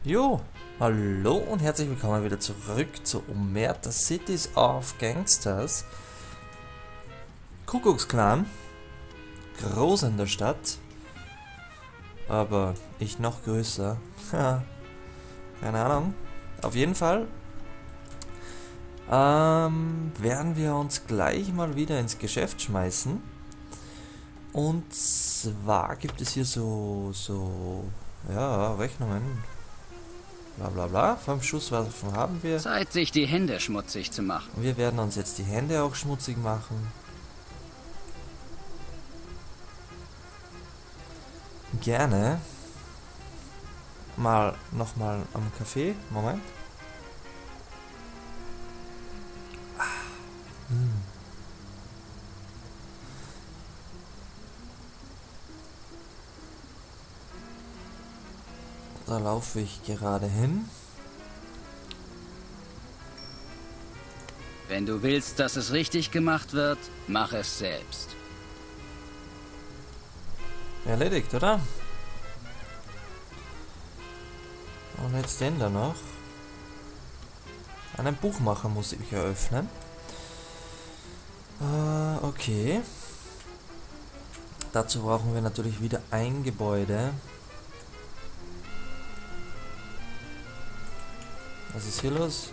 Jo, hallo und herzlich willkommen wieder zurück zu Omerta Cities of Gangsters. Kuckucksklan, groß in der Stadt, aber ich noch größer. Keine Ahnung. Auf jeden Fall werden wir uns gleich mal wieder ins Geschäft schmeißen. Und zwar gibt es hier so Rechnungen. Bla bla bla. 5 Schusswaffen haben wir. Zeit, sich die Hände schmutzig zu machen. Wir werden uns jetzt die Hände auch schmutzig machen. Gerne. Nochmal am Kaffee. Moment. Da laufe ich gerade hin. Wenn du willst, dass es richtig gemacht wird, mach es selbst. Erledigt, oder? Und jetzt den da noch. Einen Buchmacher muss ich eröffnen. Okay. Dazu brauchen wir natürlich wieder ein Gebäude. Was ist hier los?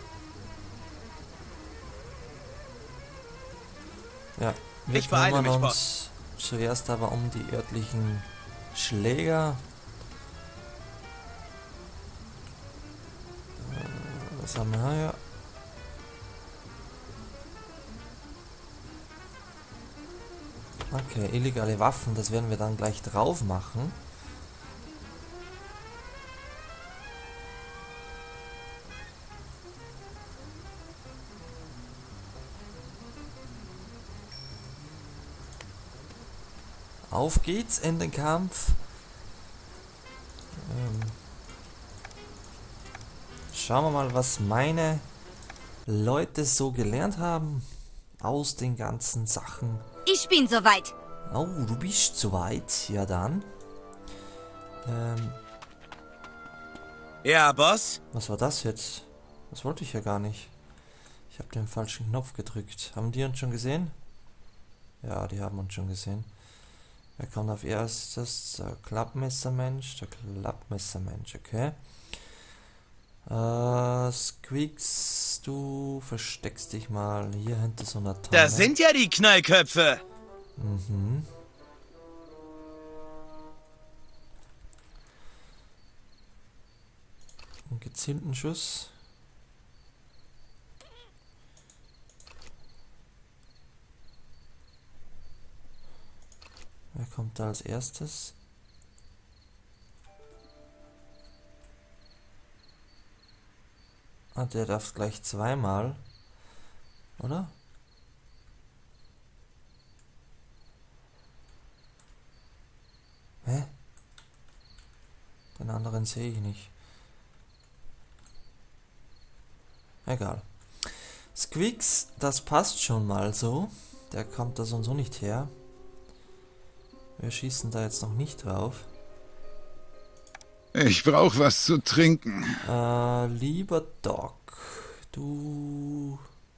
Ja, wir kümmern uns zuerst aber um die örtlichen Schläger. Was haben wir hier? Okay, illegale Waffen, das werden wir dann gleich drauf machen. Auf geht's in den Kampf. Schauen wir mal, was meine Leute so gelernt haben aus den ganzen Sachen. Ich bin soweit. Oh, du bist soweit. Ja dann. Ja, Boss? Was war das jetzt? Das wollte ich ja gar nicht. Ich habe den falschen Knopf gedrückt. Haben die uns schon gesehen? Ja, die haben uns schon gesehen. Wer kommt auf erstes? Der Klappmessermensch. Der Klappmessermensch, okay. Squeaks, du versteckst dich mal hier hinter so einer Tonne. Da sind ja die Knallköpfe! Mhm. Einen gezielten Schuss. Wer kommt da als erstes? Ah, der darf gleich zweimal, oder? Hä? Den anderen sehe ich nicht. Egal. Squeaks, das passt schon mal so. Der kommt da so und so nicht her. Wir schießen da jetzt noch nicht drauf. Ich brauche was zu trinken. Lieber Doc, du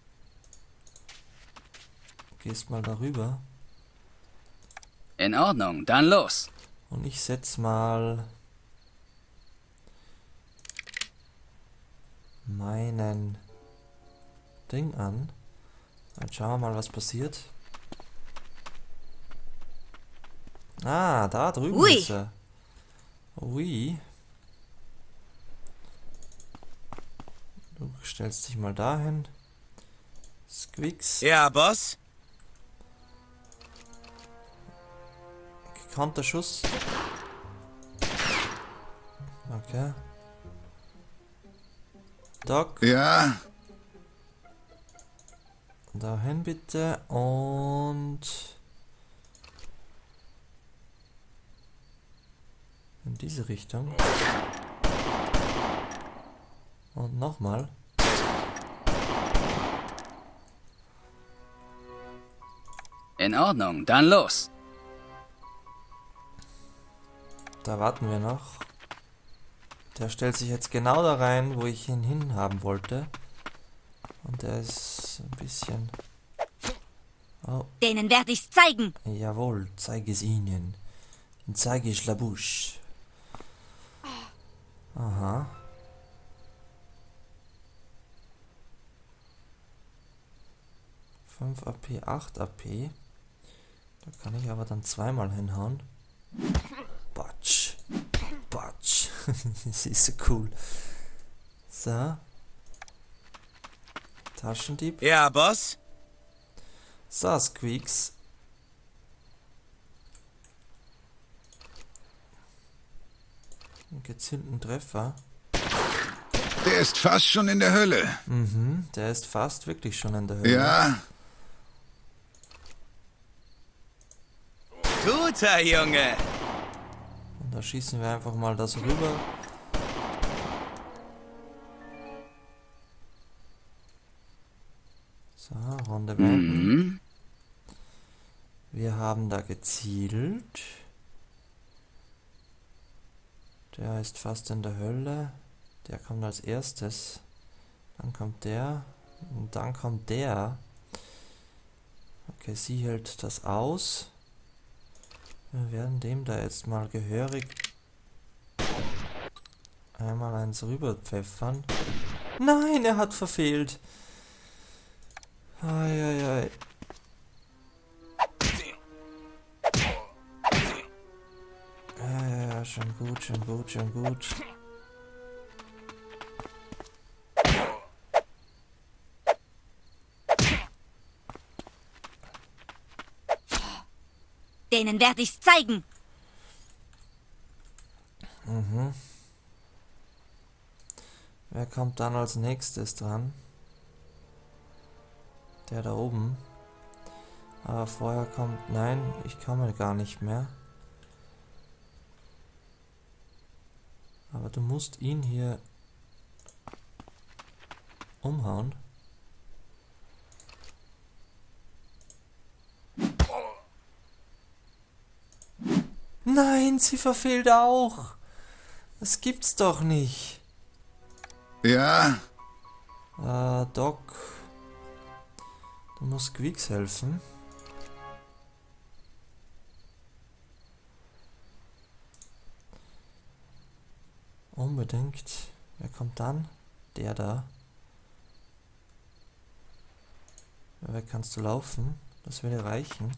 gehst mal darüber. In Ordnung, dann los. Und ich setz mal meinen Ding an. Dann schauen wir mal, was passiert. Ah, da drüben Ui. ist er. Ui. Du stellst dich mal dahin. Squeaks. Ja, Boss? Gekannter Schuss. Okay. Doc, Ja, dahin bitte und in diese Richtung. Und nochmal. In Ordnung, dann los. Da warten wir noch. Der stellt sich jetzt genau da rein, wo ich ihn hinhaben wollte. Und der ist ein bisschen... Oh, Denen werde ich's zeigen. jawohl, zeige es ihnen. Zeige ich la bouche. Aha. Fünf AP, 8 AP. Da kann ich aber dann zweimal hinhauen. Batsch. Batsch. Das ist so cool. So. Taschendieb. Ja, Boss? So, Squeaks. Einen gezielten Treffer. Der ist fast schon in der Hölle. Mhm, der ist fast wirklich schon in der Höhle. Ja, Guter Junge. Und da schießen wir einfach mal das rüber. So, Runde wenden. Wir haben da gezielt. Der ist fast in der Hölle. Der kommt als erstes. Dann kommt der. Und dann kommt der. Okay, sie hält das aus. Wir werden dem da jetzt mal gehörig einmal eins rüber pfeffern. Nein, er hat verfehlt. Eieiei. Ja, schon gut, schon gut, schon gut. Denen werde ich's zeigen. Wer kommt dann als nächstes dran? Der da oben. Aber vorher kommt... Nein, ich komme gar nicht mehr. Aber du musst ihn hier umhauen. Nein, sie verfehlt auch. Das gibt's doch nicht. ja. Doc. Du musst Squeaks helfen. Unbedingt. Wer kommt dann? Der da. Ja, wer kannst du laufen? Das würde reichen.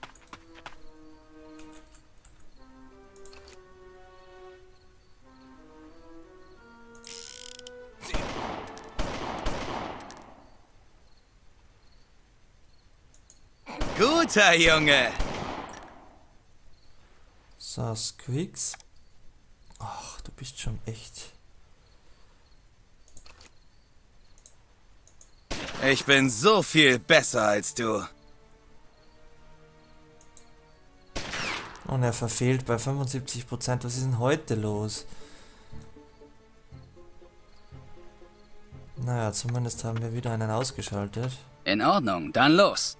Guter Junge. So, Squeaks. Ach, du bist schon echt... Ich bin so viel besser als du. Und er verfehlt bei 75%. Was ist denn heute los? Naja, zumindest haben wir wieder einen ausgeschaltet. In Ordnung, dann los.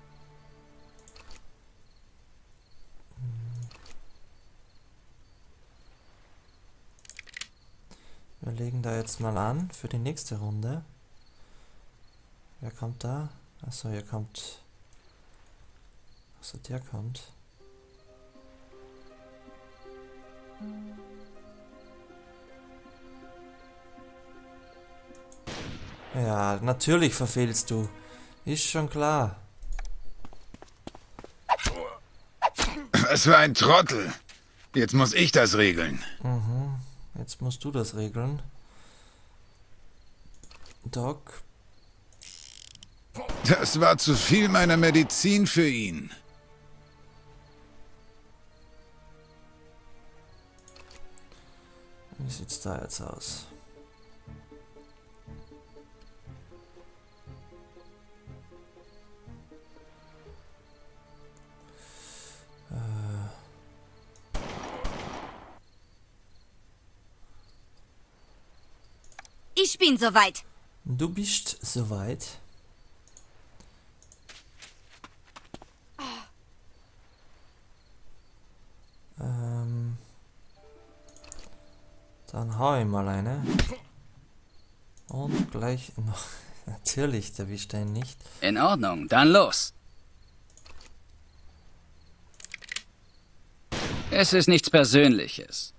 Wir legen da jetzt mal an für die nächste Runde. Wer kommt da? Achso, hier kommt... Achso, der kommt. Ja, natürlich verfehlst du. Ist schon klar. Was für ein Trottel. Jetzt muss ich das regeln. Jetzt musst du das regeln. Doc. Das war zu viel meiner Medizin für ihn. Wie sieht's da jetzt aus? Ich bin soweit. Du bist soweit. Dann hau ich mal eine. Und gleich noch. Natürlich, der erwischt ihn nicht. In Ordnung, dann los. Es ist nichts Persönliches.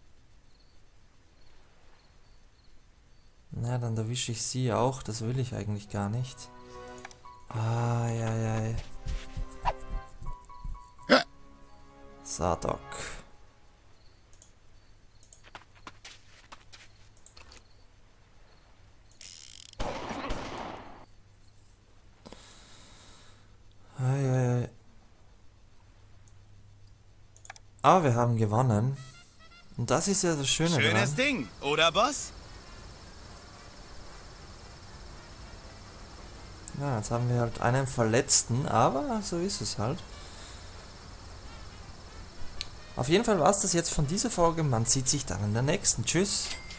Na, dann erwische ich sie auch. Das will ich eigentlich gar nicht. Ah, ja. Sadok. Ei. Aber wir haben gewonnen. Und das ist ja das Schöne Schönes daran. Ding, oder Boss? Ja, jetzt haben wir halt einen Verletzten, aber so ist es halt. Auf jeden Fall war es das jetzt von dieser Folge. Man sieht sich dann in der nächsten. Tschüss.